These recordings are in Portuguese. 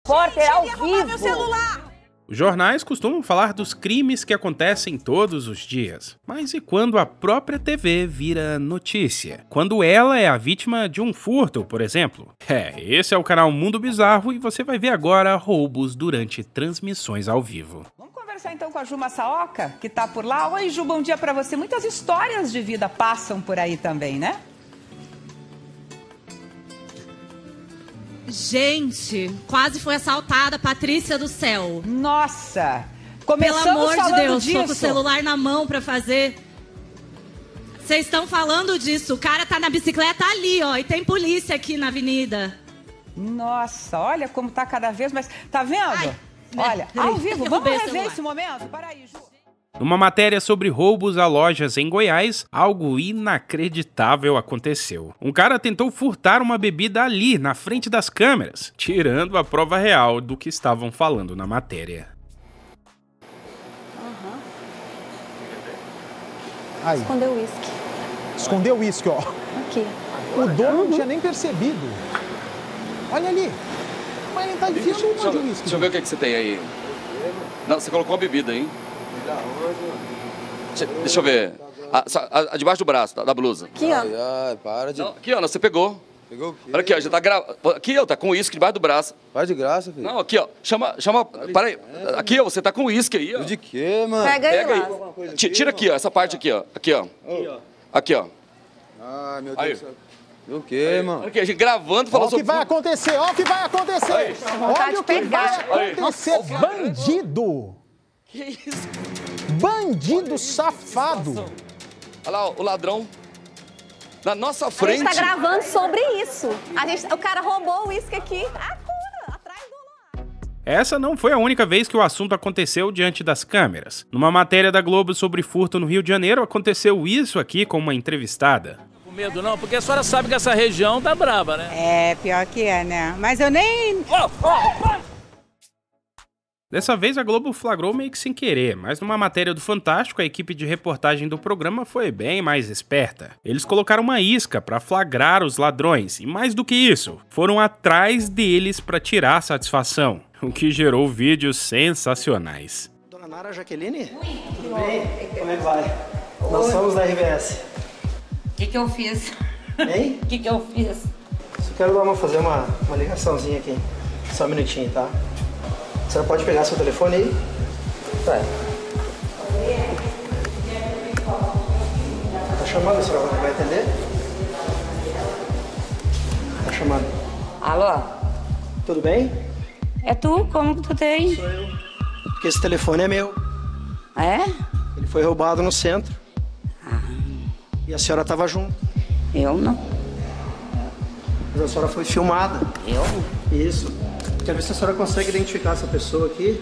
Repórter ao meu vivo. celular. Os jornais costumam falar dos crimes que acontecem todos os dias. Mas e quando a própria TV vira notícia? Quando ela é a vítima de um furto, por exemplo? Esse é o canal Mundo Bizarro e você vai ver agora roubos durante transmissões ao vivo. Vamos conversar então com a Ju Massaoka, que tá por lá. Oi, Ju, bom dia pra você. Muitas histórias de vida passam por aí também, né? Gente, quase foi assaltada, Patrícia do Céu. Nossa! Pelo Começamos amor de falando Deus, disso. tô com o celular na mão pra fazer. Vocês estão falando disso, o cara tá na bicicleta ali, ó, e tem polícia aqui na avenida. Nossa, olha como tá cada vez mais... Tá vendo? Ai, Olha, peraí, ao vivo, eu vamos roubei o rever celular. esse momento? Para aí, Ju. Numa matéria sobre roubos a lojas em Goiás, algo inacreditável aconteceu. Um cara tentou furtar uma bebida ali, na frente das câmeras, tirando a prova real do que estavam falando na matéria. Aí, Escondeu o uísque. escondeu o uísque, ó. Aqui. O dono não tinha nem percebido. Olha ali. Mas ele tá enfiando um monte de uísque. Deixa eu ver o que, que você tem aí. Não, você colocou uma bebida, hein? Deixa eu ver. A debaixo do braço, da blusa. Aqui, ó. Ai, para de... Não, aqui, ó, você pegou. Pegou o quê? Olha aqui, ó, já tá gravando. Aqui, ó, tá com uísque debaixo do braço. Para de graça, filho. Não, aqui, ó, chama, para aí. Aqui, ó, você tá com uísque aí, ó. De quê, mano? Pega aí, Pega lá. aí. Tira aqui, ó, essa parte aqui, ó. Aqui, ó. Aqui, ó. Ai, meu Aí. Deus do céu. O quê, mano? Olha aqui, a gente gravando, Olha falou o que sobre... vai acontecer, olha o que vai acontecer. Aí. Olha o que pegar. vai acontecer. Bandido. Que isso? Bandido safado. Olha lá, ó, o ladrão. Na nossa A gente frente. tá gravando sobre isso. O cara roubou o uísque aqui. A cura, atrás do lar. Essa não foi a única vez que o assunto aconteceu diante das câmeras. Numa matéria da Globo sobre furto no Rio de Janeiro, aconteceu isso aqui com uma entrevistada. Com medo não, porque a senhora sabe que essa região tá braba, né? É, pior que é, né? Mas eu nem... Dessa vez a Globo flagrou meio que sem querer, mas numa matéria do Fantástico a equipe de reportagem do programa foi bem mais esperta. Eles colocaram uma isca para flagrar os ladrões e mais do que isso, foram atrás deles para tirar satisfação, o que gerou vídeos sensacionais. Dona Nara Jaqueline? Tudo bem? Como é que vai? Nós somos da RBS. O que eu fiz? Hein? O que eu fiz? Só quero fazer uma ligaçãozinha aqui. Só um minutinho, tá? A senhora pode pegar seu telefone aí? Vai. Tá chamando, a senhora vai atender? Tá chamando. Alô? Tudo bem? É tu? Como que tu tem? Sou eu. Porque esse telefone é meu. É? Ele foi roubado no centro. E a senhora tava junto. Eu não. Mas a senhora foi filmada. Eu? Isso. Quero ver se a senhora consegue identificar essa pessoa aqui.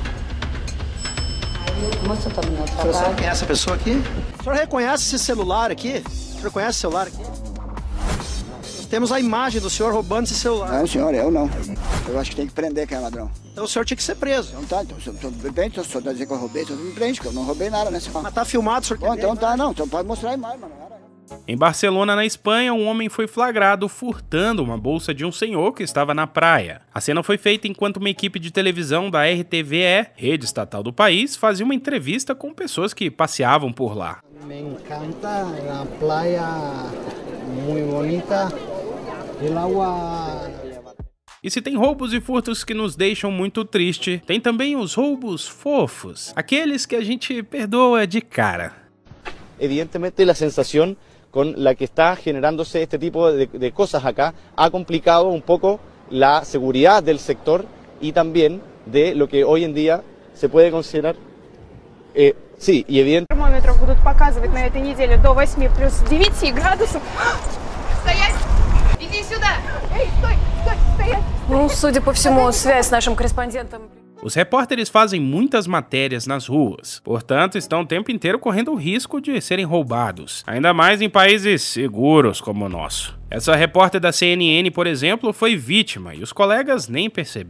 Moça, tá no meu A senhora trabalho. quem é essa pessoa aqui? A senhora reconhece esse celular aqui? A senhora reconhece esse celular aqui? Nós temos a imagem do senhor roubando esse celular. Não, senhor, eu não. Eu acho que tem que prender quem é ladrão. Então o senhor tinha que ser preso. Então tá, então, se eu bem, se o senhor tá dizendo que eu roubei, então me prende, que eu não roubei nada, né, senhor? Mas tá filmado, o senhor Bom, quer então ver? tá, não, então pode mostrar a imagem, mano. Em Barcelona, na Espanha, um homem foi flagrado furtando uma bolsa de um senhor que estava na praia. A cena foi feita enquanto uma equipe de televisão da RTVE, rede estatal do país, fazia uma entrevista com pessoas que passeavam por lá. Me encanta a praia, muito bonita, el agua... E se tem roubos e furtos que nos deixam muito triste, tem também os roubos fofos, aqueles que a gente perdoa de cara. Evidentemente la sensación con la que está generándose este tipo de cosas acá ha complicado un poco la seguridad del sector y también de lo que hoy en día se puede considerar, sí, y evidentemente... Термометров будут показывать на этой неделе до 8 плюс 9 градусов. Стоять! Иди сюда! Эй, стой! Стой! Стоять! Ну, судя по всему, связь с нашим корреспондентом. Os repórteres fazem muitas matérias nas ruas, portanto estão o tempo inteiro correndo o risco de serem roubados, ainda mais em países seguros como o nosso. Essa repórter da CNN, por exemplo, foi vítima e os colegas nem perceberam.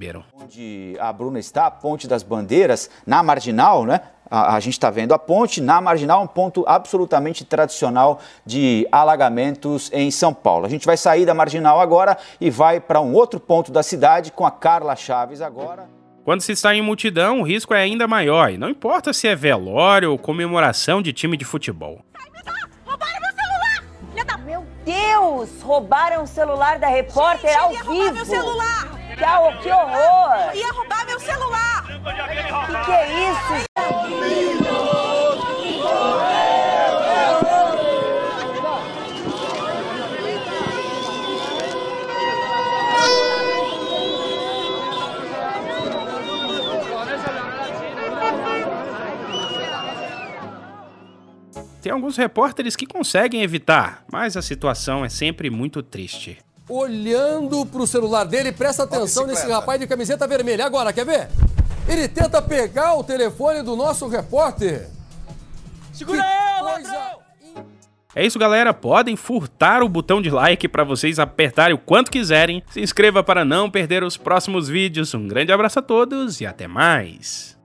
onde a Bruna está, a Ponte das Bandeiras, na Marginal, né? A gente está vendo a ponte, na Marginal, um ponto absolutamente tradicional de alagamentos em São Paulo. A gente vai sair da Marginal agora e vai para um outro ponto da cidade com a Carla Chaves agora. Quando se está em multidão, o risco é ainda maior, e não importa se é velório ou comemoração de time de futebol. Roubaram meu celular! Meu Deus! Roubaram o celular da repórter ao vivo! Roubar meu celular! Que horror! Ia roubar meu celular! Que é isso? Tem alguns repórteres que conseguem evitar, mas a situação é sempre muito triste. Olhando pro celular dele, presta atenção nesse rapaz de camiseta vermelha. Agora, quer ver? Ele tenta pegar o telefone do nosso repórter. Segura ela, ladrão! É isso, galera. Podem furtar o botão de like para vocês apertarem o quanto quiserem. Se inscreva para não perder os próximos vídeos. Um grande abraço a todos e até mais.